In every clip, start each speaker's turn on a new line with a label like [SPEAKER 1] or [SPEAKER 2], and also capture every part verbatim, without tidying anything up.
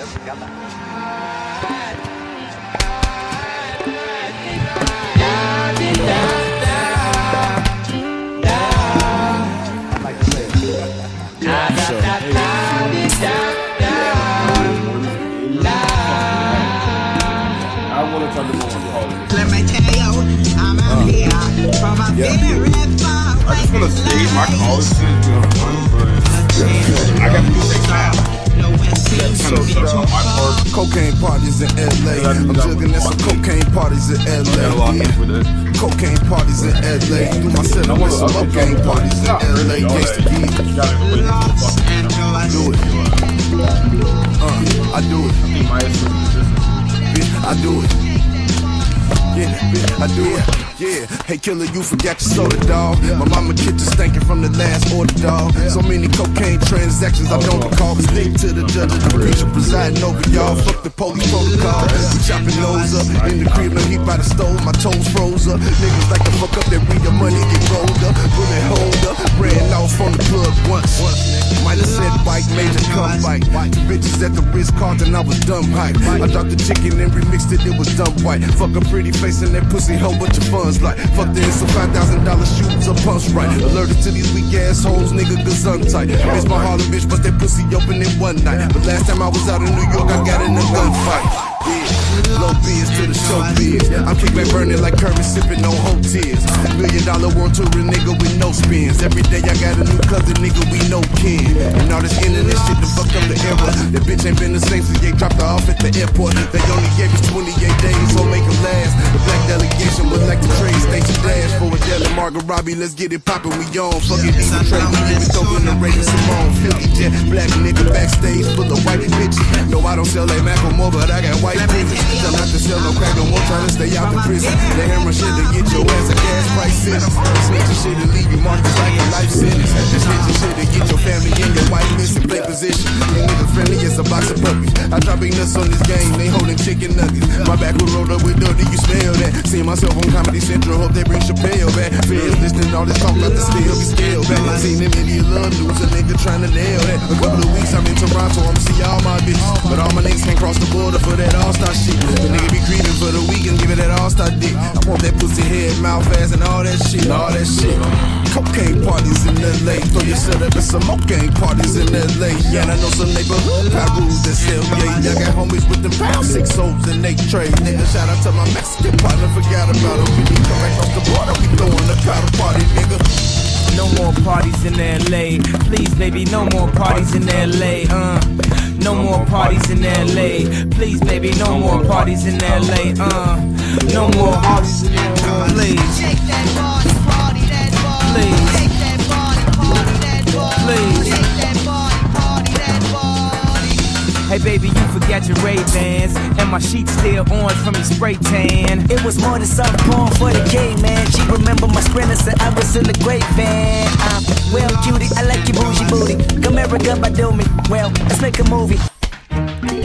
[SPEAKER 1] Let me tell you, I'm out here from a very far away.
[SPEAKER 2] I just want to save my college students doing fun, but I got to do things now.
[SPEAKER 3] So, so, cocaine parties in L A. I'm jugging at some cocaine parties in L A. Yeah. Cocaine parties in L A. Do my set up with some cocaine parties in L A. Gangsta Geek. Do it. Uh, I do it. I do it. Yeah, I do it. Yeah, hey killer, you forgot your soda, dog. My mama kitchen stinking from the last order, dog. So many cocaine transactions I don't recall. But stick to the judge and the preacher presiding over y'all. Fuck the police protocol. We chopping nose up in the crib, no heat by the stove. My toes froze up. Niggas like to fuck up, they read your money, get rolled up. Bullet hold up, ran off from the club once. Might have said bike, major come bike. Two bitches at the Ritz Carlton, I was dumb hype. I dropped the chicken and remixed it, it was dumb white. Fuck a pretty face and that pussy hoe, what your funds like? Fuck this, some five thousand dollar shoes or punch right. Alerted to these weak assholes, nigga, cause I'm tight. Miss my Harlem bitch, but that pussy open in one night. But last time I was out in New York, I got in a gunfight. Yeah, low biz to the show biz. I'm kickback burning like Kermit, sipping on whole tears. Million dollar world touring nigga with no spins. Every day I got a new cousin, nigga, we no kin. And all this internet shit to fuck up the era. That bitch ain't been the same since they dropped her off at the airport. They only gave us twenty-eight days, so make them last. The black delegation was like the train station dash. For a Dell and Margaret Robbie, let's get it poppin', we on. Fuck it, even trade, we even throwin' the Raven Simone. Philly jet, black nigga backstage full of white bitches. No, I don't sell like Macklemore, but I got white bitches. Tell not to sell no crack, no more trying to stay out the prison. They hammer shit to get your ass a gas price sentence. Snitching shit to leave you marked like a life sentence. Just snitching shit to get your family and your wife missing play position. You nigga friendly as a box of puppies. I drop big nuts on this game, they holding chicken nuggets. My back was rolled up with dirty, you smell that? See myself on Comedy Central, hope they bring Chappelle back. Feds listening, all this talk about the still be scaled back. I seen them India love news, a nigga trying to nail that. A couple of weeks I'm in Toronto, I'ma see all my bitches. But all my niggas can't cross the border for that all-star shit. The nigga be creeping for the weekend, give it that all-star dick. I want that pussy head, mouth ass, and all that shit, all that shit. Cocaine parties in L A, throw yourself up at some cocaine parties in L A. Yeah, and I know some neighborhood rules that sell, yeah. I got homies with them pound six O's and they trade. Nigga, shout out to my Mexican partner, forgot about him. We come right off the border, we throwin' the powder party, nigga.
[SPEAKER 4] No more parties in L A. Please, baby, no more parties in L A. Uh, no more parties in L A. Please, baby, no more parties in L A. Uh, no more parties in L A. Please. Shake that body, party that body. Please. Shake that body, party that body. Please. Shake that body, party that body. Hey baby, you forgot your Ray-Bans, and my sheets still orange from your spray tan.
[SPEAKER 5] It was more than some porn for the gay man. She remember my sprinter, said I was in the great van. I'm well cutie, I like your bougie booty. Come here, come by do me. Well, let's make a movie.
[SPEAKER 2] You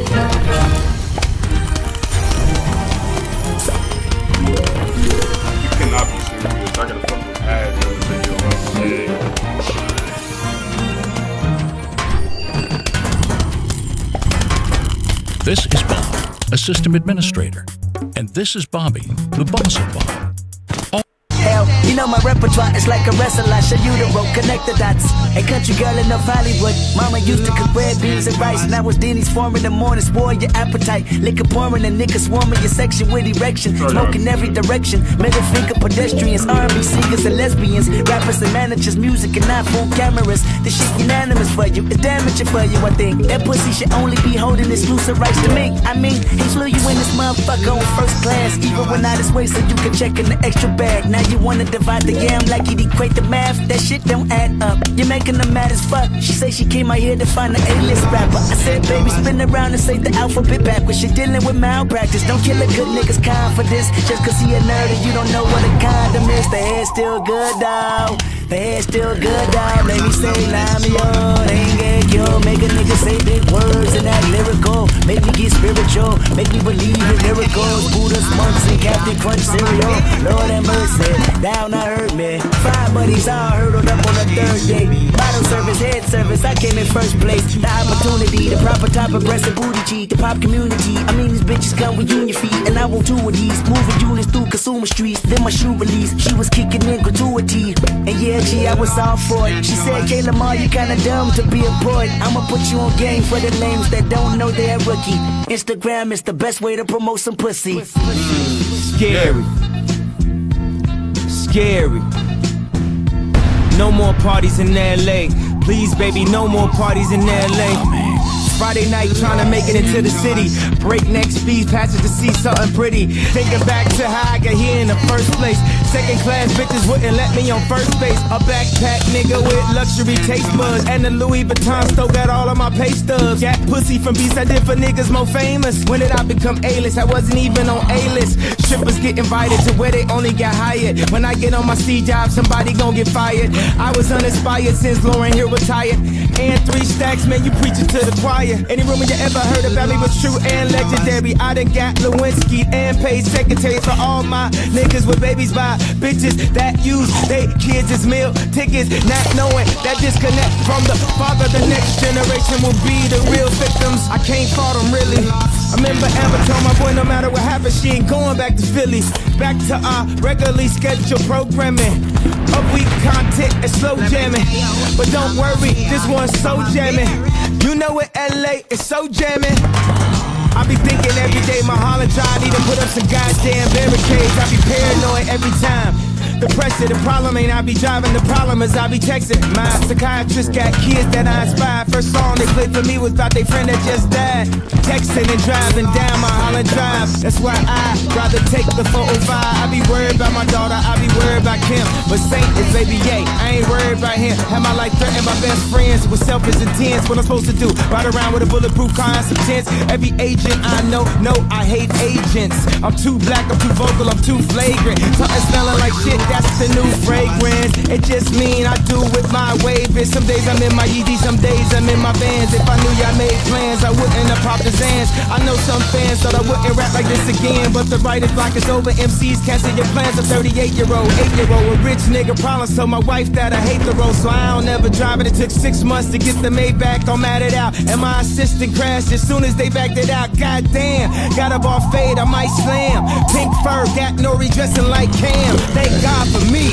[SPEAKER 2] cannot be serious. I gotta fucking add this video on shit.
[SPEAKER 6] This is Bob, a system administrator. And this is Bobby, the boss of Bob.
[SPEAKER 5] Hell, you know my repertoire is like a wrestler. I show you the rope, connect the dots. A country girl in North Hollywood. Mama used to cook red beans and rice. Now it's Denny's farm in the morning, spoil your appetite. Liquor pouring and niggas swarming your section with erection. Smoking every direction. Middle finger pedestrians, R and B singers and lesbians. Rappers and managers, music and iPhone cameras. This shit unanimous for you, it's damaging for you, I think. That pussy should only be holding exclusive rights to me. I mean, he flew you in this motherfucker on first class. Even when out his way so you can check in the extra bag. Now you wanna divide the yam like he'd equate the math. That shit don't add up. You're making them mad as fuck. She say she came out here to find an A-list rapper. I said, baby, spin around and say the alphabet backwards. You're dealing with malpractice. Don't kill a good nigga's confidence just cause he a nerd and you don't know what a condom is. The hair's still good, dawg. The hair's still good, dawg. Let me say, nah, me on. Ain't get cured. Make a nigga say big words and act lyrical. make me get spiritual, make me believe in miracles. Buddhas, monks, and Captain Crunch cereal. Lord have mercy, down I heard me. Five buddies all hurdled up on the third day. Bottle service, head service, I came in first place. The opportunity, the proper type of breast and booty cheek. The pop community, I mean these bitches come with union feet. And I want two of these, moving units through consumer streets. Then my shoe release, she was kicking in gratuity. And yeah, G, I was all for it. She said, Kayla Ma, you kinda dumb to be a poet. I'ma put you on game for the lames that don't know they're a rookie. Instagram is the best way to promote some pussy.
[SPEAKER 4] Scary. Scary. No more parties in L A. Please, baby, no more parties in L A. Friday night trying to make it into the city. Breakneck speed, passage to see something pretty. Thinking back to how I got here in the first place. Second class bitches wouldn't let me on first base. A backpack nigga with luxury taste buds. And the Louis Vuitton still got all of my pay stubs. Got pussy from beats I did for niggas more famous. When did I become A-list? I wasn't even on A-list. Strippers get invited to where they only got hired. When I get on my C job, somebody gon' get fired. I was uninspired since Lauren Hill retired. And three stacks, man, you preaching to the choir. Any rumor you ever heard about me was true and legendary. I done got Lewinsky and paid secretary for all my niggas with babies by bitches that use they kids as meal tickets, not knowing that disconnect from the father. The next generation will be the real victims. I can't fault them really. I remember Amber told my boy no matter what happens, she ain't going back to Philly. Back to our regularly scheduled programming. Up week content and slow jamming. But don't worry, this one's so jamming. You know what L A is so jamming. I be thinking every day my Holland drive need to put up some goddamn barricades. I be paranoid every time. The pressure, the problem ain't I be driving, the problem is I be texting. My psychiatrist got kids that I inspired. First song they played for me was about their friend that just died. Texting and driving down my Holland Drive. That's why I rather take the four oh five. I be worried about my daughter, I be worried about Kim. But Saint is baby yay, I ain't worried about him. Have my life threatened my best friends with selfish intents. What I'm supposed to do, ride around with a bulletproof car and some tents. Every agent I know, no, I hate agents. I'm too black, I'm too vocal, I'm too flagrant. Something smelling like shit, that's the new fragrance. It just mean I do with my way, bitch. Some days I'm in my E D, some days I'm in my Vans. If I knew y'all made plans, I wouldn't have popped the Zans. I know some fans thought I wouldn't rap like this again, but the writer's block is over. M Cs cancel your plans. A thirty-eight year old, eight year old, a rich nigga problems. Told my wife that I hate the road, so I don't ever drive it. It took six months to get the Maybach, I'm mad it out. And my assistant crashed as soon as they backed it out. Goddamn, got a ball fade, I might slam. Pink fur, got no redressing like Cam. Thank God for me.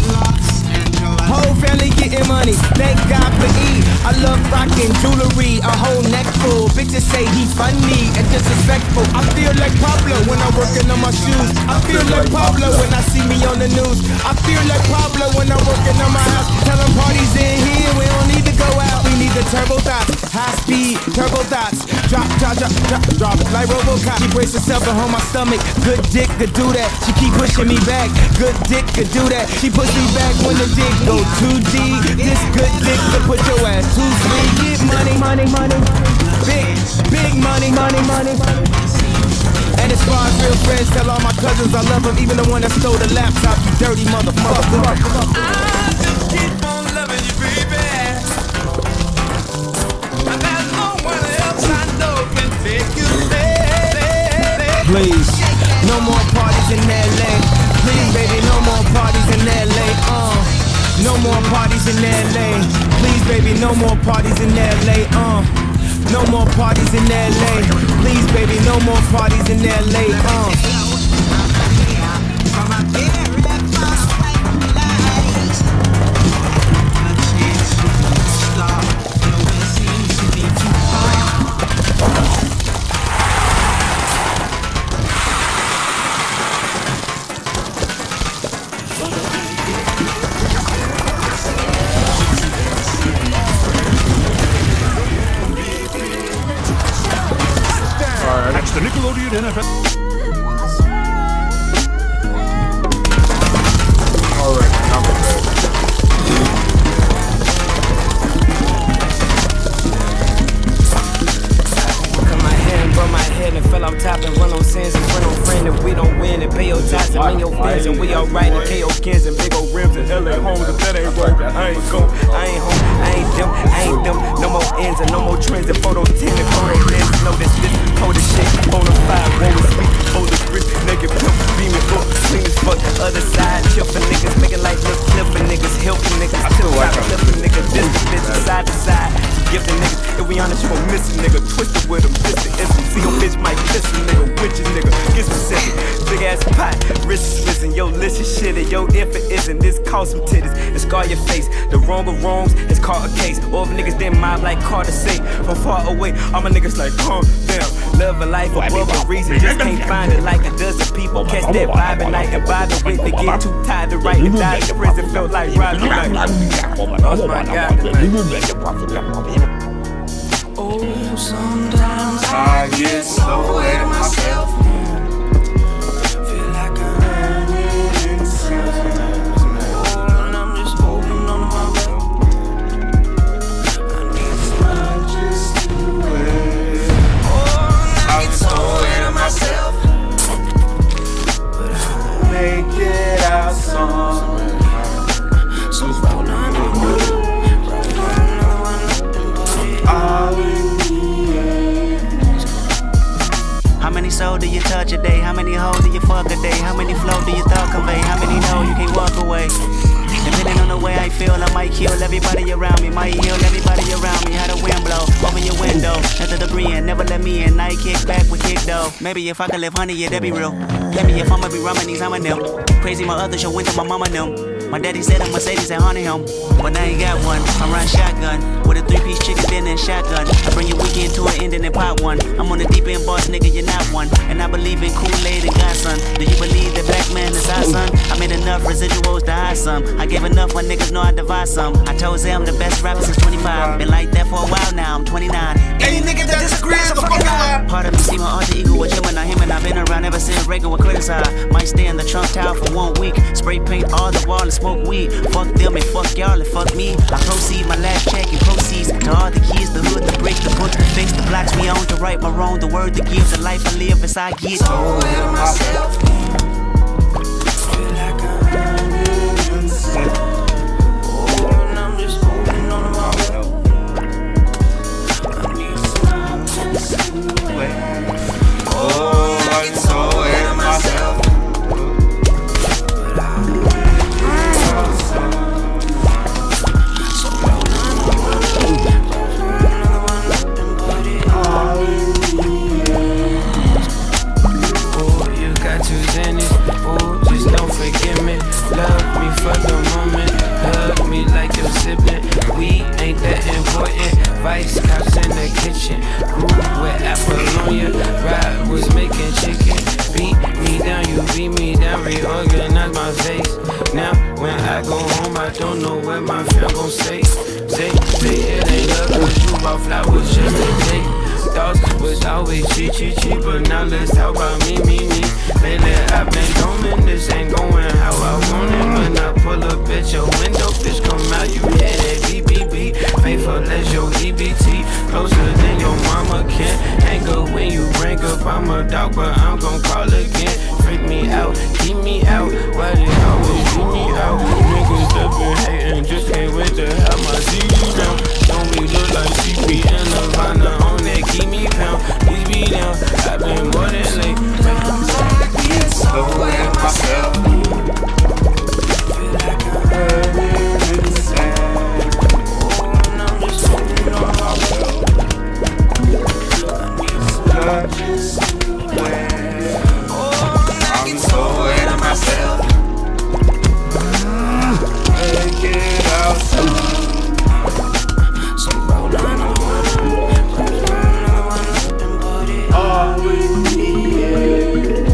[SPEAKER 4] Whole family getting money, thank God for E. I love rocking jewelry, a whole neck full. Bitches say he funny and disrespectful. I feel like Pablo when I'm working on my shoes. I feel like Pablo when I see me on the news. I feel like Pablo when I'm working on my house. Tell them parties in here, we don't need to go out. We need the turbo dots, high speed, turbo dots. Drop, drop, drop, drop, drop, like Robocop. She brace herself and hold my stomach. Good dick could do that. She keep pushing me back. Good dick could do that. She push me back when the dick go too deep. This good dick to put your ass too sweet. Get money, money, money. Big, big money, money, money. And as far as real friends, tell all my cousins I love them. Even the one that stole the laptop, you dirty motherfucker.
[SPEAKER 1] I just keep on loving you, baby. And there's no one else I know can take you there.
[SPEAKER 4] Please, no more parties in L A. Please, baby, no more parties in L A. Uh, no more parties in L A. Please, baby, no more parties in L A. Uh, no more parties in L A. Please, baby, no more parties in L A. Uh.
[SPEAKER 6] That's the Nickelodeon N F L.
[SPEAKER 2] Alright, I'm back.
[SPEAKER 5] Cut my hair and burn my head and fell off top and run on sins and run on friend. If we don't win and pay your tax and bring your
[SPEAKER 4] your fans, and we all riding K O Kins and big old rims and L A homes. If that ain't working, I ain't gon', I ain't home, I ain't them, I ain't them. No more ends and no more trends and photos ten and photo lenses. Know this, this, hold this shit, bonafide, roll with sweet, hold this wrist, naked pimp, beaming up, clean as fuck. Other side, chill for niggas, making like look clip for niggas, help for niggas, till I flip for niggas, this the bitch, side to side. Give the niggas, if we honest, you gon' miss a nigga, twisted with them, this the essence. See your bitch might kiss a nigga, with your nigga, get specific. Big ass pot, wrist is missing, yo, list is shitty, yo, if it isn't, this cause some titties, and scar your face. The wrong of wrongs is called a case. Or if niggas didn't mob like Carter say, from far away, all my niggas like, calm down. Love a life above a reason, just can't find it like a dozen people. Catch that vibe at night and vibe the wit, they get too tired to write and die in prison, felt like robbing like, oh my God, tonight.
[SPEAKER 1] Oh, sometimes I get so ahead of myself. Feel like I'm running in circles. And I'm just holding on to my breath. I need as much as to wait. Oh, I get so ahead of myself. But I'll make it out some. So roll on the
[SPEAKER 5] How many souls do you touch a day? How many hoes do you fuck a day? How many flow do you thought convey? How many know you can't walk away? Depending on the way I feel, I might kill everybody around me. Might heal everybody around me. How the wind blow, open your window. Let the debris in, never let me in. I kick back with kick though. Maybe if I could live honey, yeah, that'd be real. Let me if I'ma be rumming these, I'm a nil. Crazy my other show went to my mama them. My daddy said a Mercedes and haunted him, but I ain't got one. I run shotgun with a three-piece chicken dinner and shotgun. I bring your weekend to an end and then pop one. I'm on the deep end boss, nigga, you're not one. And I believe in Kool-Aid and Godson. Do you believe that black man is our son? I made enough residuals to hide some. I gave enough, my niggas know I divide some. I told Zay I'm the best rapper since twenty-five. Been like that for a while now, I'm twenty-nine.
[SPEAKER 1] Any nigga that disagrees, a fucking lie.
[SPEAKER 5] Part of me see my alter ego with him and not him, and I've been around ever since Reagan was criticized. Might stay in the Trump Tower for one week. Spray paint all the wall and smoke weed. Fuck them and fuck y'all and fuck me. I proceed my last check and proceeds to all the keys, the hood, the brick, the book, the face, the blocks we own, to right my wrong, the word that gives the life I live as I get.
[SPEAKER 1] So ahead of myself. Feel like I'm running in circles. Oh, and I'm just holding on to my breath. I need some time to wait. Oh, I get so ahead of myself. Love me for the moment, hug me like your sibling. We ain't that important. Vice cops in the kitchen, grew with Apollonia. Ride was making chicken. Beat me down, you beat me down. Reorganize my face. Now when I go home, I don't know what my fam gon' say. Say, say it ain't love, cause you bought flowers just a day. Thoughts was always cheap, cheap, cheap, but now let's talk about me, me, me. Lately I've been doming, this ain't going how I want it. When I pull up at your window, fish come out, you hear that B B B. Faithful as your E B T, closer than your mama can. Ain't good when you bring up, I'm a dog, but I'm gon' call again. Freak me out, keep me out, why they always keep me out? Niggas that been hating, just can't wait to have my C D down. Don't we look like C P and Nirvana on that keep me pound, please be down. I've been more than late. I get so at myself. Feel like I'm running in the sand. Oh, and I'm just holding on myself. I need some touches to wear. Oh, I get so ahead of myself. Make it out soon. So roll on the all in the air.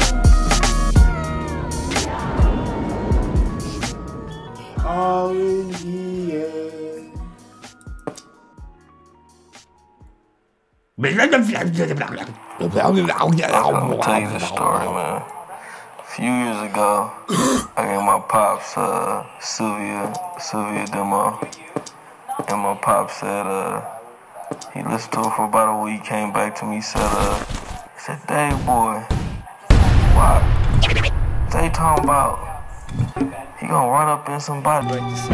[SPEAKER 1] All in the air.
[SPEAKER 7] I'm gonna tell you the story, man. A few years ago, I gave my pops uh, Sylvia, Sylvia demo, and my pops said, uh, he listened to it for about a week, came back to me, said, uh, he said, Dave boy, why, They talking about he gonna run up in somebody.
[SPEAKER 2] Alright, so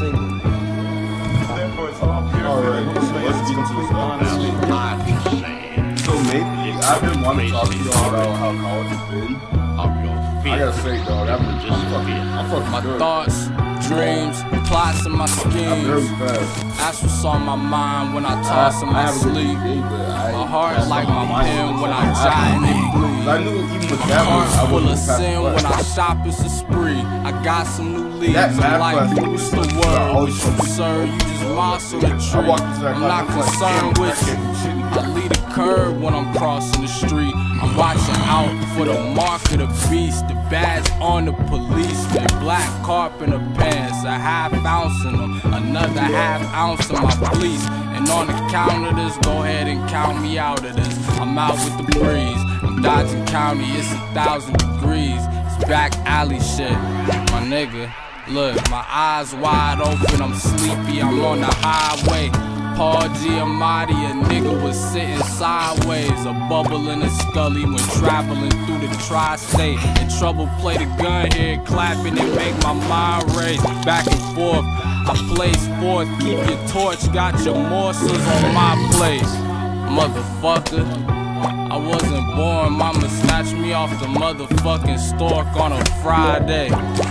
[SPEAKER 2] let's get into this honestly. So maybe I've been wanting to talk to y'all about how college has been. I gotta say, dog, I've been just fucking, I'm fucking
[SPEAKER 4] My
[SPEAKER 2] good.
[SPEAKER 4] thoughts, dreams, plots, and my
[SPEAKER 2] I'm very
[SPEAKER 4] schemes.
[SPEAKER 2] fast.
[SPEAKER 4] That's what's on my mind when I toss in
[SPEAKER 2] I
[SPEAKER 4] my
[SPEAKER 2] have a good
[SPEAKER 4] sleep.
[SPEAKER 2] day, but I,
[SPEAKER 4] My heart
[SPEAKER 2] that's
[SPEAKER 4] like
[SPEAKER 2] not
[SPEAKER 4] my pen when I jot and it bleed.
[SPEAKER 2] I knew even with that one, I
[SPEAKER 4] Heart full of
[SPEAKER 2] wouldn't pass
[SPEAKER 4] sin
[SPEAKER 2] the
[SPEAKER 4] when I
[SPEAKER 2] class.
[SPEAKER 4] shop, it's a spree. I got some new leads.
[SPEAKER 2] That math
[SPEAKER 4] I'm like,
[SPEAKER 2] class
[SPEAKER 4] who's
[SPEAKER 2] was
[SPEAKER 4] the
[SPEAKER 2] so-
[SPEAKER 4] word?
[SPEAKER 2] I always
[SPEAKER 4] With you,
[SPEAKER 2] felt-
[SPEAKER 4] sir, you just moss on the
[SPEAKER 2] I
[SPEAKER 4] tree.
[SPEAKER 2] walked into that
[SPEAKER 4] I'm
[SPEAKER 2] class,
[SPEAKER 4] not
[SPEAKER 2] I was like,
[SPEAKER 4] concerned
[SPEAKER 2] damn,
[SPEAKER 4] with
[SPEAKER 2] I
[SPEAKER 4] you.
[SPEAKER 2] can't do shit.
[SPEAKER 4] I lead a curve when I'm crossing the street. I'm watching out for the mark of the beast. The badge on the police. The black carpenter pants. A half ounce in them. Another half ounce in my fleece. And on the count of this, go ahead and count me out of this. I'm out with the breeze. I'm dodging county. It's a thousand degrees. It's back alley shit. My nigga. Look, my eyes wide open. I'm sleepy. I'm on the highway. Paul Giamatti, a nigga was sitting sideways. A bubble in his scully when traveling through the tri-state. And trouble play the gun here, clapping and make my mind race. Back and forth, I place forth. Keep your torch, got your morsels on my place. Motherfucker, I wasn't born. Mama snatched me off the motherfucking stork on a Friday.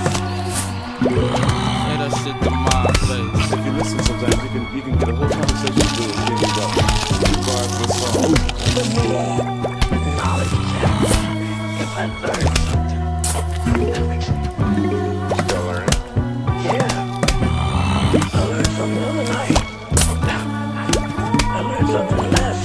[SPEAKER 4] Say that shit to my face.
[SPEAKER 8] If you listen sometimes, you can you can get a whole conversation with thinking about two bars per song.
[SPEAKER 9] Knowledge is everything. If I learn something, that makes me
[SPEAKER 8] Still learning.
[SPEAKER 9] yeah. I learned something the other night. I learned something last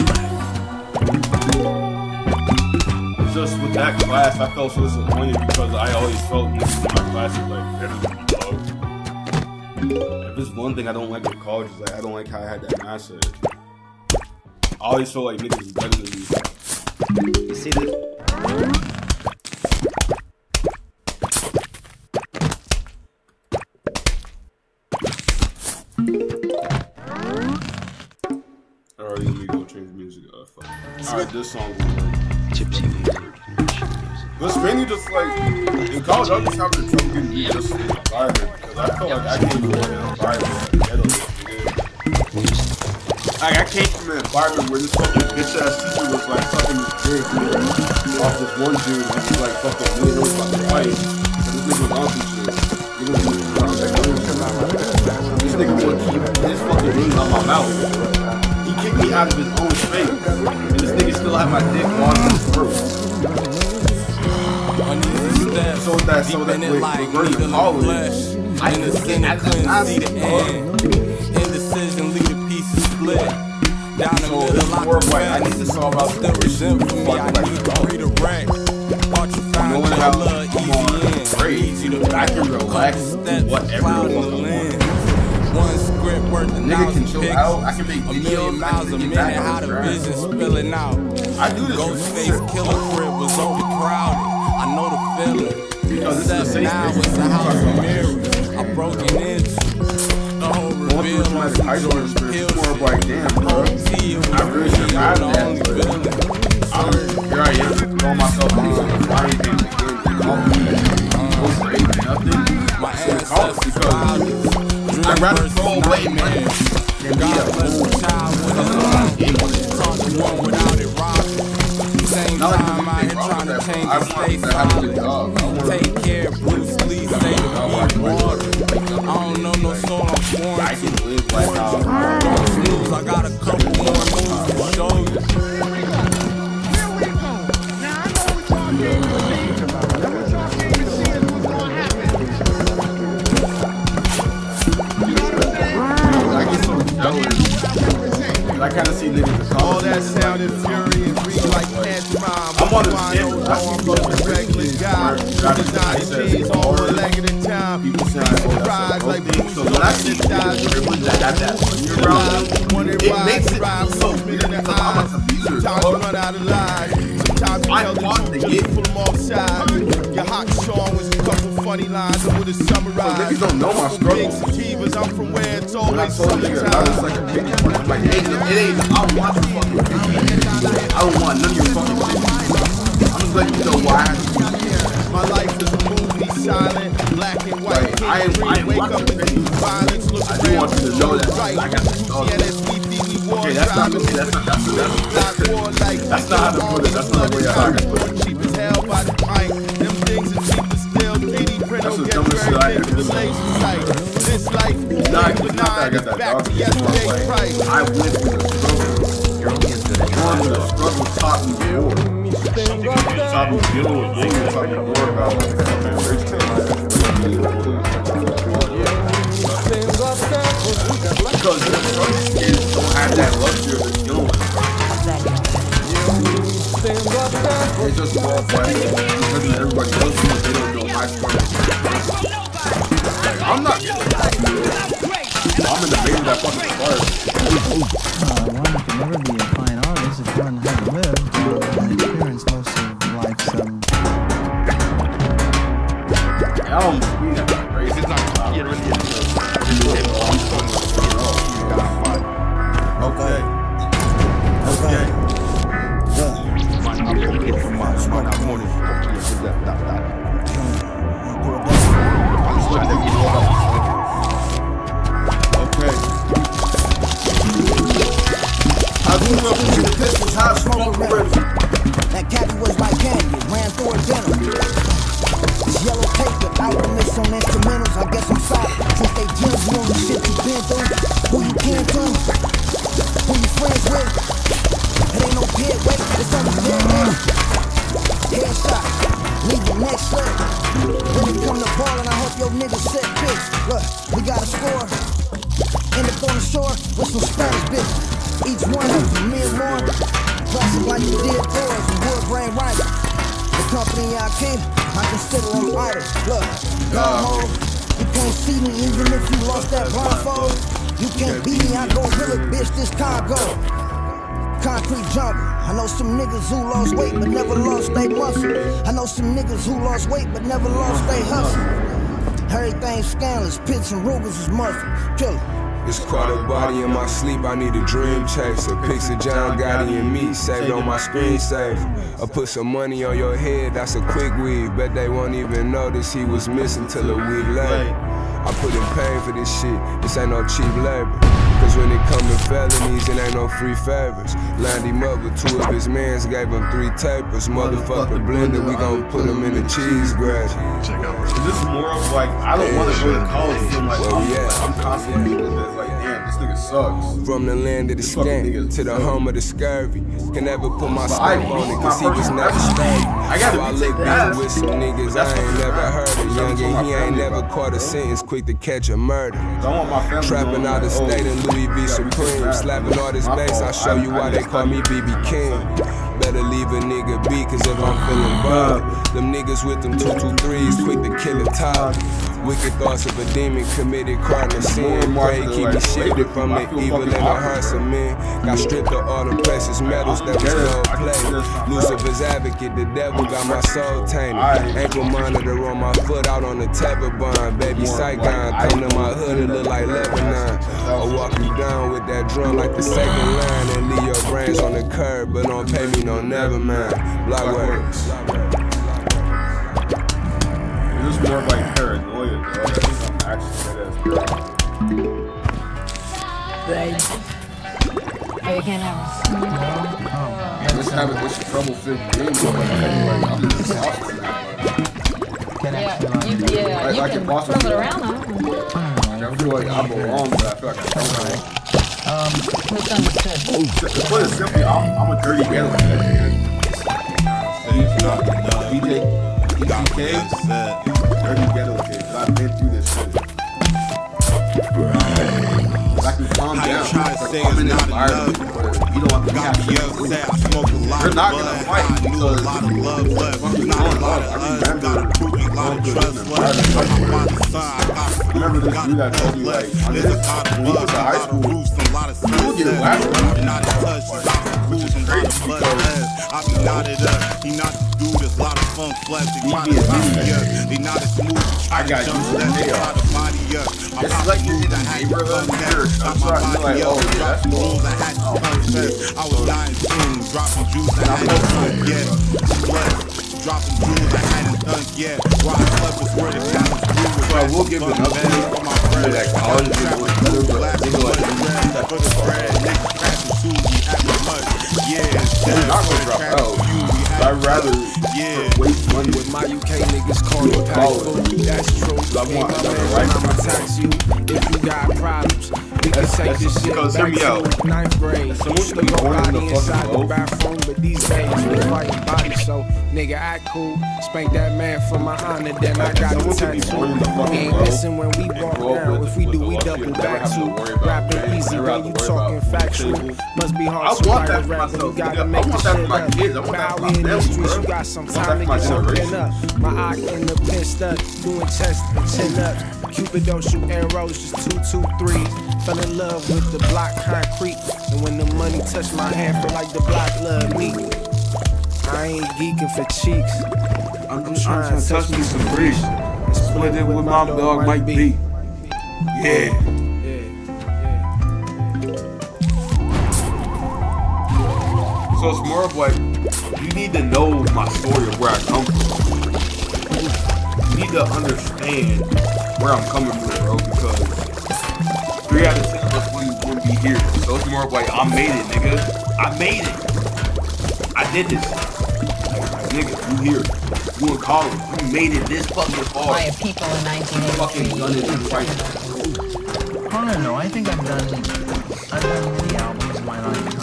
[SPEAKER 9] night.
[SPEAKER 2] Just with that class, I felt so disappointed because I always felt niggas in my classes like better than me, dog. If there's one thing I don't like with college is like I don't like how I had that mindset. I always felt like niggas is better than me.
[SPEAKER 10] You see the
[SPEAKER 2] Alright, let me go change music. Uh, fuck. Alright, this song will work.
[SPEAKER 10] gypsy music.
[SPEAKER 2] But it's mainly just like in college, I was just having trouble getting just the environment because I felt like I came from an environment like ghetto. Like I came from an environment where this fucking bitch ass teacher was like fucking this big dude off this one dude, and this is like fucking me and him about to fight. So this nigga was on some shit. Nigga was This nigga would keep his fucking ring on my mouth. He kicked me out of his own space, and this nigga still had my dick on his throat. So that, so that
[SPEAKER 4] Deep in it
[SPEAKER 2] we're,
[SPEAKER 4] like
[SPEAKER 2] we're
[SPEAKER 4] needle
[SPEAKER 2] in college.
[SPEAKER 4] and flesh.
[SPEAKER 2] I
[SPEAKER 4] In the
[SPEAKER 2] couldn't
[SPEAKER 4] center,
[SPEAKER 2] get
[SPEAKER 4] couldn't
[SPEAKER 2] at
[SPEAKER 4] see the
[SPEAKER 2] the
[SPEAKER 4] end. Indecision, leave the pieces split. Down the
[SPEAKER 2] So
[SPEAKER 4] middle,
[SPEAKER 2] this
[SPEAKER 4] like
[SPEAKER 2] war
[SPEAKER 4] a
[SPEAKER 2] white, I
[SPEAKER 4] fence.
[SPEAKER 2] need to solve out
[SPEAKER 4] Still resent for me, I need to redirect. Thought you found
[SPEAKER 2] knowing
[SPEAKER 4] your
[SPEAKER 2] how
[SPEAKER 4] love
[SPEAKER 2] I'm
[SPEAKER 4] easy
[SPEAKER 2] on
[SPEAKER 4] in.
[SPEAKER 2] great,
[SPEAKER 4] Need you to
[SPEAKER 2] I can relax
[SPEAKER 4] steps,
[SPEAKER 2] whatever
[SPEAKER 4] cloud
[SPEAKER 2] the
[SPEAKER 4] in
[SPEAKER 2] fuck
[SPEAKER 4] the
[SPEAKER 2] I
[SPEAKER 4] lens.
[SPEAKER 2] want.
[SPEAKER 4] One script worth a
[SPEAKER 2] Nigga can
[SPEAKER 4] thousand
[SPEAKER 2] chill
[SPEAKER 4] pictures.
[SPEAKER 2] out, I can make
[SPEAKER 4] A million
[SPEAKER 2] videos, I
[SPEAKER 4] miles a
[SPEAKER 2] can get
[SPEAKER 4] minute,
[SPEAKER 2] back
[SPEAKER 4] how
[SPEAKER 2] on
[SPEAKER 4] the
[SPEAKER 2] track.
[SPEAKER 4] vision spilling out.
[SPEAKER 2] I do this
[SPEAKER 4] Ghostface killer crib was overcrowded. I know the feeling.
[SPEAKER 2] because this is a
[SPEAKER 4] Except
[SPEAKER 2] safe
[SPEAKER 4] now
[SPEAKER 2] space.
[SPEAKER 4] it's a house of mirrors. I'm broken into. The whole
[SPEAKER 2] Going through
[SPEAKER 4] reveal
[SPEAKER 2] a
[SPEAKER 4] on
[SPEAKER 2] traumatic
[SPEAKER 4] some
[SPEAKER 2] high school
[SPEAKER 4] Jordan
[SPEAKER 2] experience,
[SPEAKER 4] Peele
[SPEAKER 2] it's more
[SPEAKER 4] shit.
[SPEAKER 2] like, damn, bro.
[SPEAKER 4] O T, it was
[SPEAKER 2] I really
[SPEAKER 4] me,
[SPEAKER 2] survived
[SPEAKER 4] I'm the
[SPEAKER 2] that,
[SPEAKER 4] only
[SPEAKER 2] but
[SPEAKER 4] villain.
[SPEAKER 2] I'm, here I am, throwing myself on the frying pan again, and all me, no grade, nothing.
[SPEAKER 4] My
[SPEAKER 2] So it's hard
[SPEAKER 4] ancestors
[SPEAKER 2] because
[SPEAKER 4] wildest.
[SPEAKER 2] I'd rather throw away money
[SPEAKER 4] nightmares.
[SPEAKER 2] than be
[SPEAKER 4] God
[SPEAKER 2] at
[SPEAKER 4] bless
[SPEAKER 2] home.
[SPEAKER 4] the child with his own. Taught the one without it robbing. Same
[SPEAKER 2] Not like
[SPEAKER 4] time
[SPEAKER 2] the
[SPEAKER 4] out
[SPEAKER 2] big
[SPEAKER 4] here
[SPEAKER 2] wrong
[SPEAKER 4] trying
[SPEAKER 2] with
[SPEAKER 4] to
[SPEAKER 2] that,
[SPEAKER 4] change
[SPEAKER 2] but I
[SPEAKER 4] and
[SPEAKER 2] want
[SPEAKER 4] stay
[SPEAKER 2] to have a good
[SPEAKER 4] solid.
[SPEAKER 2] job. I want to
[SPEAKER 4] Take care, Bruce Lee, say the weed water. I don't know no soul, I'm
[SPEAKER 2] I
[SPEAKER 4] quarantined.
[SPEAKER 2] can live like how
[SPEAKER 4] Don't snooze, I got a couple more moves to show you.
[SPEAKER 2] I get so jealous. I kind of see niggas
[SPEAKER 3] All that sound and fury and breathe like pantomime.
[SPEAKER 2] I'm on the
[SPEAKER 3] Wine
[SPEAKER 2] tip.
[SPEAKER 3] over,
[SPEAKER 2] I
[SPEAKER 3] I'm
[SPEAKER 2] see
[SPEAKER 3] fucking
[SPEAKER 2] fucking
[SPEAKER 3] regular
[SPEAKER 2] kids
[SPEAKER 3] guy.
[SPEAKER 2] where got it, I
[SPEAKER 3] Designer
[SPEAKER 2] said,
[SPEAKER 3] jeans, all
[SPEAKER 2] hard.
[SPEAKER 3] a leg at a time.
[SPEAKER 2] People say, oh,
[SPEAKER 3] Surprise
[SPEAKER 2] that's
[SPEAKER 3] like
[SPEAKER 2] a thing.
[SPEAKER 3] Bruce
[SPEAKER 2] So when I see privilege that have that money around them, it makes it feel so weird because I'm a abuser.
[SPEAKER 3] Sometimes you run out of lies. Sometimes you
[SPEAKER 2] I
[SPEAKER 3] tell the
[SPEAKER 2] want
[SPEAKER 3] truth
[SPEAKER 2] to
[SPEAKER 3] just
[SPEAKER 2] get-
[SPEAKER 3] to pull them off side. Your hot song was a couple funny lines I would have summarized.
[SPEAKER 2] niggas don't know my
[SPEAKER 3] Couple big
[SPEAKER 2] struggle.
[SPEAKER 3] sativas, I'm from where it's
[SPEAKER 2] When I
[SPEAKER 3] always
[SPEAKER 2] told niggas I was
[SPEAKER 3] summertime.
[SPEAKER 2] like a big one, I'm like, hey, it ain't, I don't want your fucking video. I don't want none of your fucking videos. I'm just letting you know why I have to use it.
[SPEAKER 3] My life is a movie, silent, black and white.
[SPEAKER 2] Like, I am, I am
[SPEAKER 3] wake up and see violence. Look
[SPEAKER 2] I do want you to know that
[SPEAKER 3] right.
[SPEAKER 2] I got the dog.
[SPEAKER 3] Yeah, that's we we war
[SPEAKER 2] Okay, that's not, that's not, that's not, that's not, that's not how to put it. That's not the way I can put it.
[SPEAKER 3] Cheap as hell by the pint. Them things are cheap as steel. three D print
[SPEAKER 2] That's
[SPEAKER 3] don't
[SPEAKER 2] the
[SPEAKER 3] get
[SPEAKER 2] dumbest shit I ever did.
[SPEAKER 3] This life,
[SPEAKER 2] Nah, it's not that I got that
[SPEAKER 3] back
[SPEAKER 2] dog.
[SPEAKER 3] to yesterday's price.
[SPEAKER 2] I went through the struggle.
[SPEAKER 10] You're only as good as your
[SPEAKER 2] Going through the
[SPEAKER 10] last
[SPEAKER 2] struggle taught me more. Taught me dealing with things. Taught me more about what the fucking rich because some kids don't have that luxury of dealing with it. They just walk by because everybody else knows they don't know my struggle. Like, I'm not getting that. I'm in the base of that fucking fire.
[SPEAKER 11] Uh, one can never be a fine artist if you learn how to live and experience most of life's um
[SPEAKER 2] I don't mean that crazy. It's not about it. Okay. Okay. I'm gonna get from my smart morning. I'm just looking at you all. Okay. I grew up with two pistols, high smoking rivers.
[SPEAKER 5] That caddy was like candy, ran through a denim. It's yellow paper, alchemists on instrumentals. I guess I'm sorry, since they judge you on the shit you been through. Who you can't do, who you friends with. It ain't no dead weight, it's on the dead end. Headshot, leave your neck slit. When it come to ballin', I hope your niggas set pitch. Look, we got a score. End up on the shore with some Spanish bitches. Each one of them, me and more. Classic like the dead doors and wood grain rice. The company I came, I consider them idols. Look, go home. You can't see me even if you lost that blindfold. You can't beat me, I go real bitch, this Congo. Concrete jungle. I know some niggas who lost weight but never lost they muscle. I know some niggas who lost weight but never lost they hustle. Everything scandalous, pits and Rugers is muzzled. Killer.
[SPEAKER 12] It's caught a body in my sleep, I need a dream chaser. Pics of John Gotti and me saved on my screensaver. I put some money on your head, that's a quick weave. Bet they won't even notice he was missing till a week later. I put in pain for this shit, this ain't no cheap labor. Cause when it come to felonies, it ain't no free favors. Lined him up with two of his mans, gave him three tapers. Motherfucker blender, we gon' put him in the cheese grater.
[SPEAKER 2] This is more of like, I don't want to go to college and feel like,
[SPEAKER 12] well,
[SPEAKER 2] I'm,
[SPEAKER 12] yeah.
[SPEAKER 2] I'm constantly thinking that, like, damn, this nigga sucks.
[SPEAKER 12] From the land of the skank to the home of the scurvy. Can never put my stamp on it, cause he was never sturdy.
[SPEAKER 2] I gotta
[SPEAKER 12] so I
[SPEAKER 2] be
[SPEAKER 12] look
[SPEAKER 2] that.
[SPEAKER 12] with some niggas I ain't never heard of. Youngin', he ain't never caught a sentence quick to catch a murder. Trapping out of state in Louis V Supreme. Slapping all this bass, I show you why they call me B B King. Better leave a nigga be, cause if I'm feeling bad, them niggas with them two two threes, quick to kill a top. Wicked thoughts of a demon committed cardinal sin. Pray keep me shifted from the evil in the hearts of men. Got stripped of all the precious metals that was gold play. Lucifer's advocate, the devil got my soul tainted. Ankle monitor on my foot out on the tether bond. Baby Saigon, come to my hood, it look like Lebanon. I'll walk you down with that drum like the second line and leave your brains on the curb, but don't pay me no never mind. Block words.
[SPEAKER 2] This is more like paranoia, dog. I'm actually dead ass girl.
[SPEAKER 13] Oh, you can't have
[SPEAKER 2] Just having this trouble-filled game, like, I'm in this house right now.
[SPEAKER 13] Yeah, you, yeah,
[SPEAKER 2] like,
[SPEAKER 13] you
[SPEAKER 2] like
[SPEAKER 13] can
[SPEAKER 2] boss
[SPEAKER 13] throw it around though.
[SPEAKER 2] I feel like I belong, but I feel like I don't belong.
[SPEAKER 13] Um, misunderstood.
[SPEAKER 2] To put it simply, I'm, I'm a dirty ghetto kid. D J, D J K, dirty ghetto kid. I've been through this shit. I can calm down. I'm in this environment, but you don't have to catch me. You're not gonna fight because fucking not love. I remember going through this environment. I remember this dude that told me, like, on this, when he was in high school, he would get whacked, which is crazy because
[SPEAKER 14] I be knotted up, he not the dude, there's a lot of funk flesh, they not as up, they not as smooth, I got used to that nigga, how to body up, I'm like in the neighborhood, got my body up, dropping rules, I had to confess, I was dying soon, dropping juice, I had to yeah, blood. dropping jewels I hadn't done yet. Rock Club is where the shadows grew.
[SPEAKER 2] So I will give it up to that college nigga was better, but nigga like
[SPEAKER 14] for the bread, niggas passing to me after much. Yeah,
[SPEAKER 2] they're not gonna drop out. I'd rather
[SPEAKER 14] yeah.
[SPEAKER 2] waste money
[SPEAKER 12] with my U K niggas call it college. That's true.
[SPEAKER 2] I want
[SPEAKER 12] I'ma tax you if you got problems. We can take this shit back to ninth grade. Used to go body inside the bathroom, but these days we fighting bodies. So nigga act cool, spank that man for my honor. Then I got the tattoo. We ain't missing when we walk down. If we do, we double back too. Rapping easy when you talking factual. Must be hard to write a rap when you gotta make the shit up. Bow in the streets, you got some time to get something up. My eye in the pin stuck, doing chest and chin up. Cupid don't shoot arrows, just two, two, three. Fell in love with the block concrete. And when the money touched my hand, feel like the block love me. I ain't geeking for cheeks.
[SPEAKER 2] I'm, I'm trying to touch me some breeze. Split it with my dog Mike B. Yeah. So it's more of like, you need to know my story of where I come from. You need to understand where I'm coming from, bro, because three out of ten of us wouldn't be here. So it's more of like, I made it, nigga. I made it. I did this. Nigga, you here. You in college. You made it this fucking far.
[SPEAKER 13] By people in nineteen eighty-three.
[SPEAKER 2] Fucking done it in right.
[SPEAKER 11] I don't know. I think I've done, I've done the albums of my lifetime.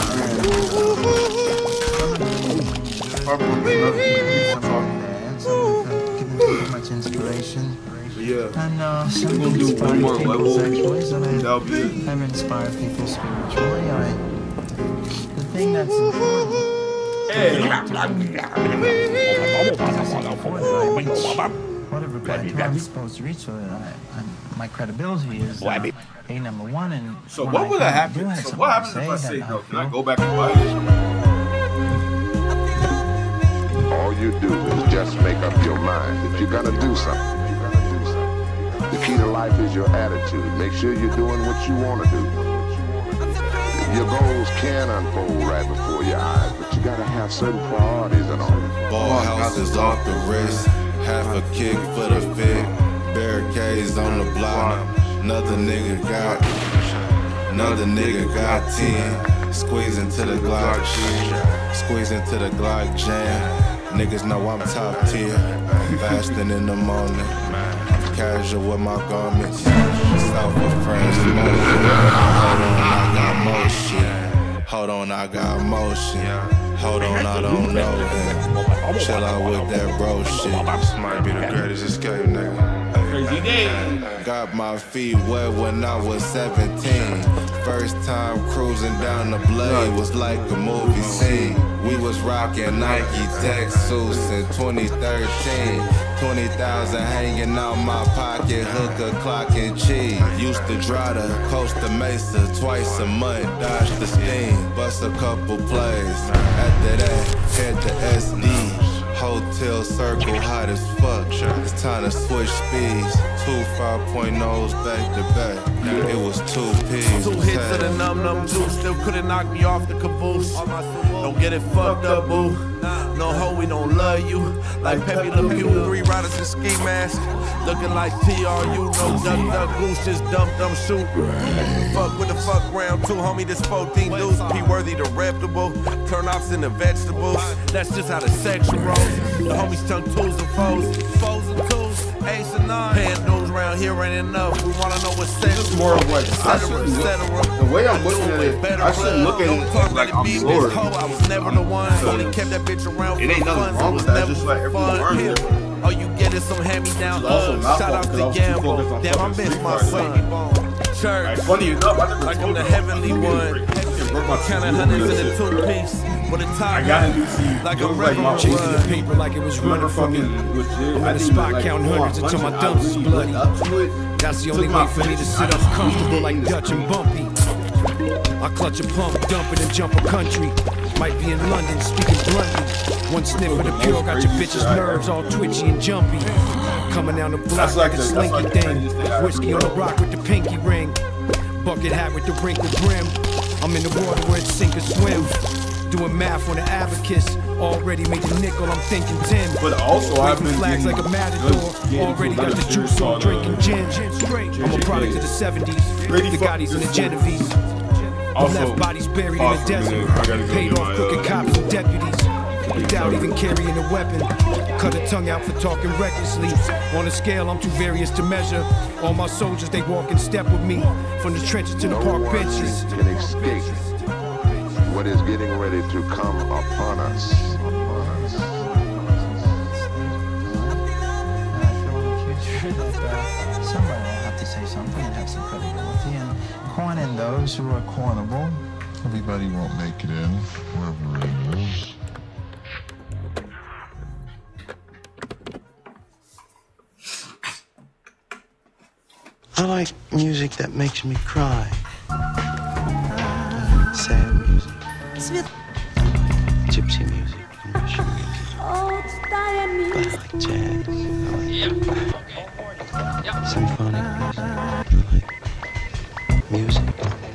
[SPEAKER 11] Much inspiration.
[SPEAKER 2] Yeah.
[SPEAKER 11] And uh,
[SPEAKER 2] some we'll do one more level.
[SPEAKER 11] Sexually, so
[SPEAKER 2] That'll be it.
[SPEAKER 11] I've inspired people spiritually. I, the thing that's important.
[SPEAKER 2] Hey.
[SPEAKER 11] Whatever plateau I'm supposed to reach, so I, I, my credibility is uh, a number one. And
[SPEAKER 2] so what would have happened? So what happens if I say no? Can I go back to life?
[SPEAKER 15] All you do is just make up your mind that you're gonna do something. The key to life is your attitude. Make sure you're doing what you want to do. Your goals can unfold right before your eyes, but you gotta have certain priorities and all.
[SPEAKER 16] Ball houses off the wrist, half a kick for the fit, barricades on the block. Another nigga got, another nigga got ten. Squeeze into the Glock, squeeze into the Glock jam. Niggas know I'm top tier, fasting in the morning, casual with my garments, south of France, hold on, I got motion, hold on, I don't know him, chill out with that bro shit, this might be the greatest escape, nigga.
[SPEAKER 2] Crazy day.
[SPEAKER 16] Got my feet wet when I was seventeen. First time cruising down the blade was like a movie scene. We was rocking Nike tech suits in twenty thirteen. twenty thousand hanging out my pocket, hooker, clock and cheese. Used to drive to Costa Mesa twice a month, dodge the steam, bust a couple plays. After that, hit the S D. Hotel circle hot as fuck. It's time to switch speeds. Two five point ohs back to back. It was two P's.
[SPEAKER 17] Two hits of the num num juice. Still couldn't knock me off the caboose. Don't get it fucked up, boo. No hoe, we don't love you. Like Pepe Le Pew, three riders in ski mask. Looking like T R U, no duck duck goose, just dump dump shoot. Fuck with the fuck round two, homie. This fourteen dudes, P worthy the reputable. Turn offs into vegetables. That's just how the section rolls. The homies tongue twos and foes, foes and twos, ace and nine. Paying dudes around here ain't enough. We wanna know what's sex.
[SPEAKER 2] This is more of like I shouldn't look, the way I'm looking at it. I shouldn't look at it like I'm sorry.
[SPEAKER 17] I was never the one. Only kept that bitch around.
[SPEAKER 2] It ain't nothing wrong with that. Just like everyone learns.
[SPEAKER 17] Oh, you get it some hand me down. Shout out to Gamble. Damn, I miss my baby bone. Church.
[SPEAKER 2] Funny enough, I never
[SPEAKER 17] like I'm the heavenly one. Counting hundreds in a two piece. With a tie.
[SPEAKER 2] I got a new seat.
[SPEAKER 17] Like a regular
[SPEAKER 4] chasing the paper like it was running from me. I'm in the spot counting hundreds until my thumbs is bloody. That's the only way for me to sit up comfortable like Dutch and Bumpy. I clutch a pump, dump it and jump a country. Might be in London, speaking bluntly. One sniff of the pure got your bitch's nerves all twitchy and jumpy. Coming down the block like a slinky thing. Whiskey on the rock with the pinky ring. Bucket hat with the wrinkled brim. I'm in the water where it's sink or swim.
[SPEAKER 18] Doing math on the abacus. Already made the nickel, I'm thinking ten.
[SPEAKER 2] But also, I've been
[SPEAKER 18] flags like a matador. Already got the juice, so I'm drinking gin. I'm a product of the seventies. The Gottis and the Genovese. Left bodies buried in the desert. Paid off crooked cops and deputies without even carrying a weapon. Cut a tongue out for talking recklessly. On a scale I'm too various to measure. All my soldiers, they walk in step with me. From the trenches to the park benches.
[SPEAKER 15] Can escape what is getting ready to come upon us.
[SPEAKER 11] Somebody will have to say something and have some credibility and coin in those who are cornable.
[SPEAKER 19] Everybody won't make it in, wherever it is.
[SPEAKER 10] I like music that makes me cry. Sad music. Gypsy music. Russian music. But I like jazz. I like symphonic music. I like music.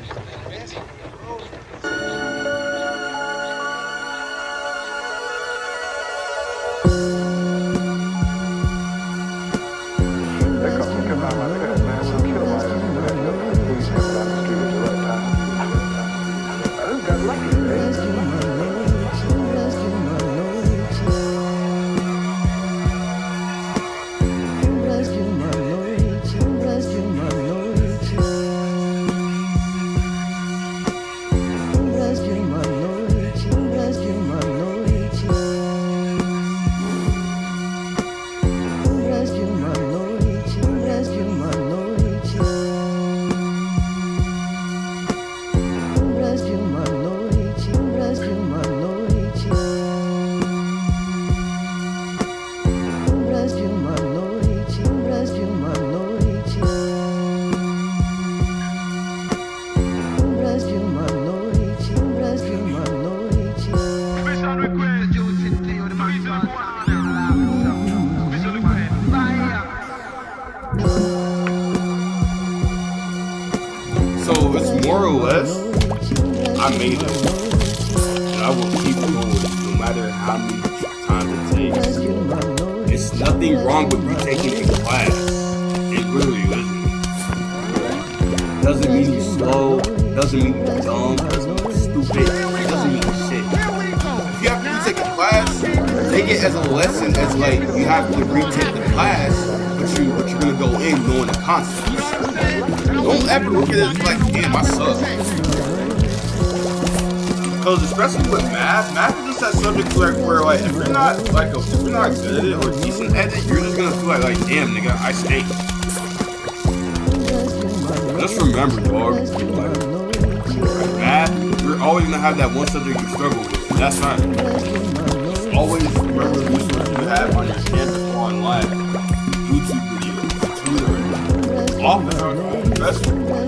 [SPEAKER 2] So it's more or less, I made it. And I will keep going no matter how many times it takes. It's nothing wrong with retaking a class. It really isn't. Doesn't mean you're slow, doesn't mean you're dumb, doesn't mean you're stupid, it doesn't mean shit. If you have to retake a class, take it as a lesson, as like you have to retake the class, but, you, but you're gonna go in knowing the concepts. Don't ever look at it as like, damn, I suck. Because especially with math, math is just that subject where, where like, if you're not like, a, if you're not good at it or decent at it, you're just gonna feel like, like, damn, nigga, I stink. Just remember, dog. Like, math, you're always gonna have that one subject you struggle with. That's fine. Just always remember the resources you have on your campus or online. YouTube videos, tutoring, office hours. That's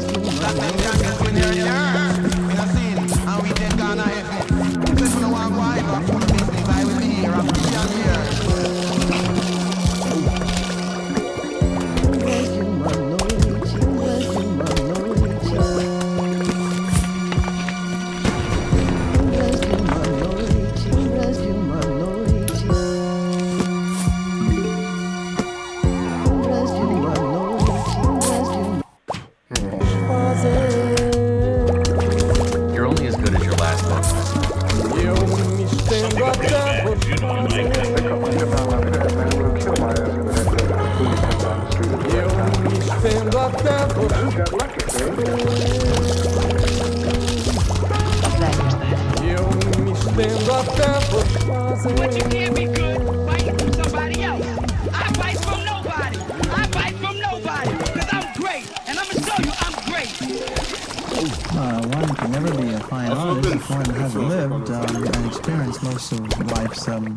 [SPEAKER 20] But you can't be good fighting from somebody else. I fight from nobody. I fight from nobody. Because I'm great. And I'm going to show you I'm great.
[SPEAKER 11] Uh, one can never be a fine artist if one hasn't lived um, and experienced most of life's... Um...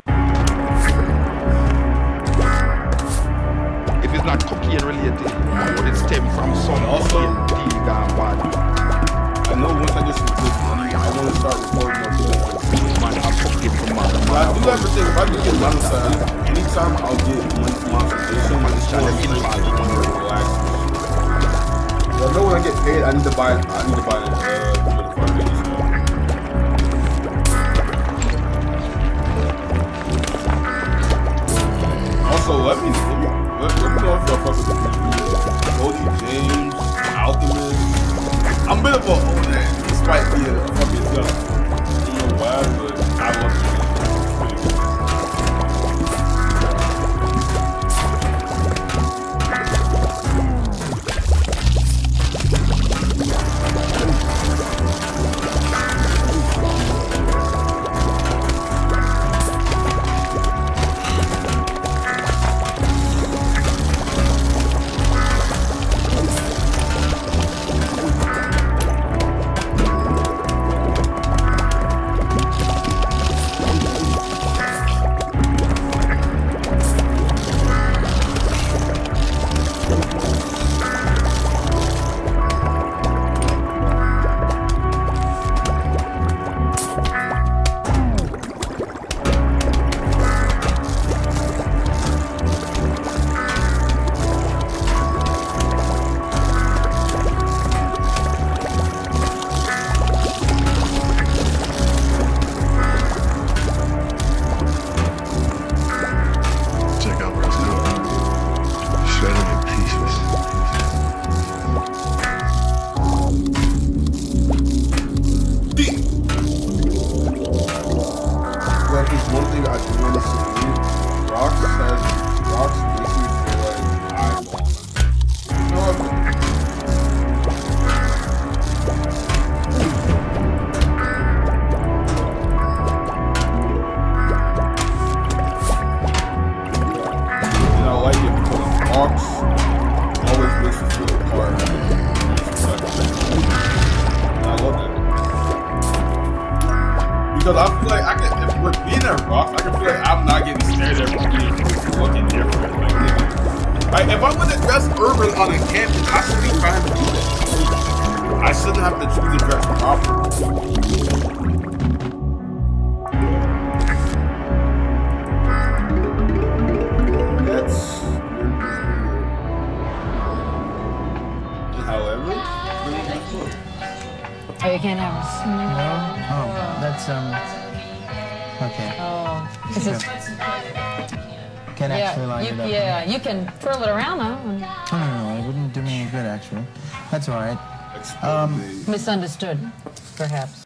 [SPEAKER 21] If it's not cocaine related, would it stem from some cocaine deal gone bad?
[SPEAKER 2] I know once I get some good money, I want to start recording on today. But I do ever think if I do get money side, anytime I'll get money from monetization, I just try to get like relax. So I know when I get paid, I need to buy. I need to buy uh, there's one thing I do want to say, Rocks has Rocks makes me feel like I want to. You know what I mean? And I like it because Rocks always makes me feel a part. And I love that. Because I feel like I can, if, with being at Rocks, I can feel like I'm not getting stared at for being looking different. Like, nigga. Like, if I'm gonna dress urban on a campus, I should be trying to do that. I shouldn't have to choose to dress properly. That's however.
[SPEAKER 13] Oh, you can't have a smell.
[SPEAKER 11] No? Oh, that's, um, okay.
[SPEAKER 13] Oh, because it's...
[SPEAKER 11] Can
[SPEAKER 13] yeah,
[SPEAKER 11] actually line
[SPEAKER 13] you,
[SPEAKER 11] it up.
[SPEAKER 13] yeah, you can twirl it around, though. And...
[SPEAKER 11] No, no, no, it wouldn't do me any good, actually. That's all right. Um,
[SPEAKER 13] Misunderstood, perhaps.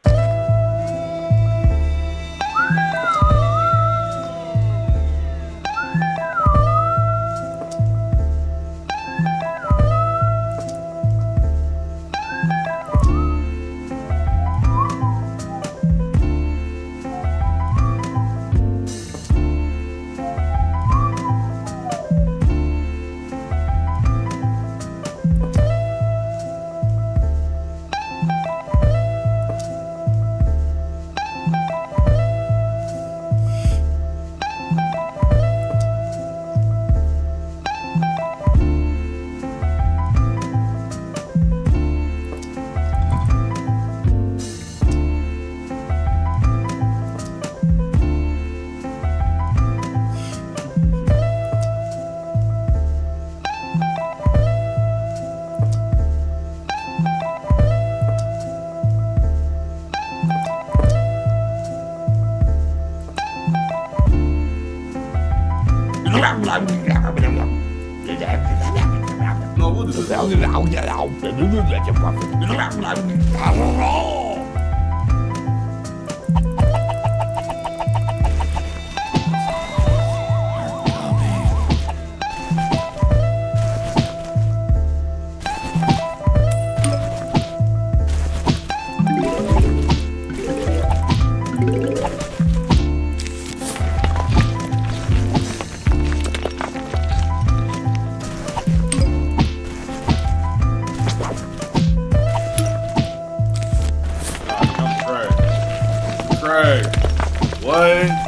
[SPEAKER 2] No, what is it? What?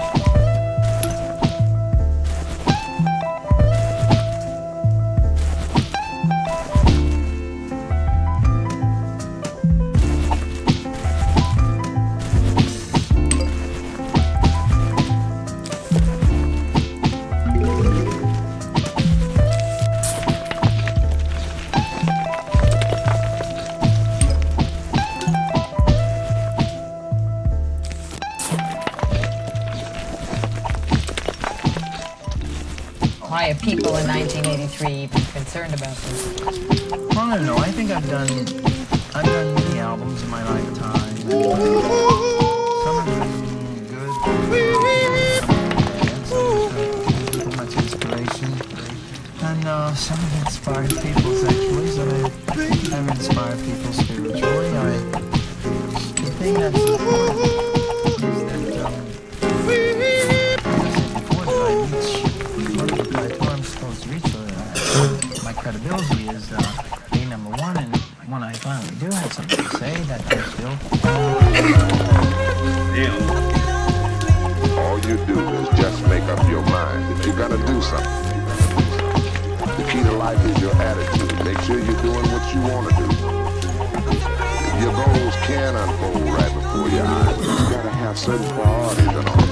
[SPEAKER 13] Why are people in nineteen eighty-three even concerned about this?
[SPEAKER 11] Well, I don't know. I think I've done, I've done many albums in my lifetime. Some of them good, some of them much inspiration, and uh, some of it inspired people sexually. So they have inspired people spiritually. I, the thing that's important is that um, my credibility is uh, being number one, and when I finally do have something to say, that I feel.
[SPEAKER 15] All you do is just make up your mind that you're gonna do something. The key to life is your attitude. Make sure you're doing what you want to do. If your goals can unfold right before your eyes, you gotta have certain priorities in order.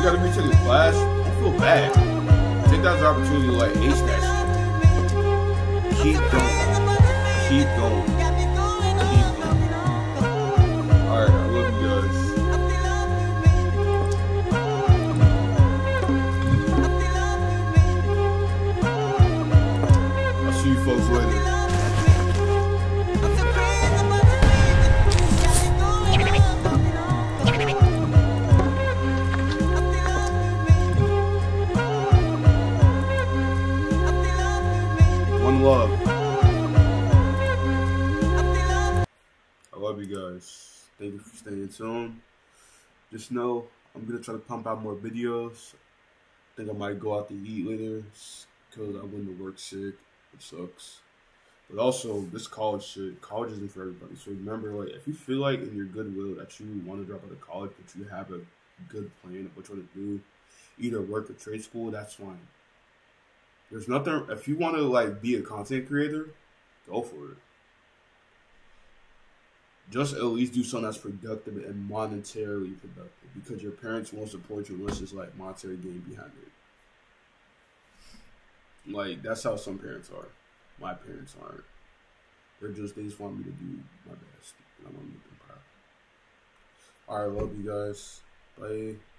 [SPEAKER 2] gotta be taking class. Don't feel bad. Take that as an opportunity to like ace that shit. Keep going. Keep going. Keep going. Alright, I love you guys. I'll see you folks later. Love. I love you guys. Thank you for staying tuned. Just know I'm gonna try to pump out more videos. I think I might go out to eat later because I went to work sick. It sucks. But also, this college shit, college isn't for everybody. So remember, like, if you feel like in your goodwill that you want to drop out of college, but you have a good plan of what you want to do, either work or trade school, that's fine. There's nothing, if you want to like be a content creator, go for it. Just at least do something that's productive and monetarily productive, because your parents won't support you unless there's like monetary gain behind it. Like, that's how some parents are. My parents aren't. They're just, they just want me to do my best. And I want to make them proud. Alright, love you guys. Bye.